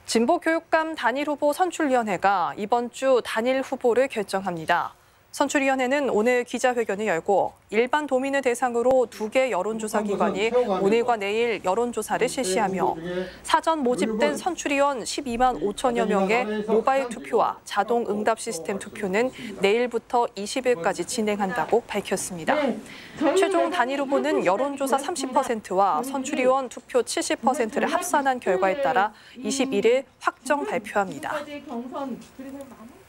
진보교육감 단일후보 선출위원회가 이번 주 단일 후보를 결정합니다. 선출위원회는 오늘 기자회견을 열고 일반 도민을 대상으로 2개 여론조사 기관이 오늘과 내일 여론조사를 실시하며 사전 모집된 선출위원 12만 5천여 명의 모바일 투표와 자동 응답 시스템 투표는 내일부터 20일까지 진행한다고 밝혔습니다. 최종 단일 후보는 여론조사 30%와 선출위원 투표 70%를 합산한 결과에 따라 21일 확정 발표합니다.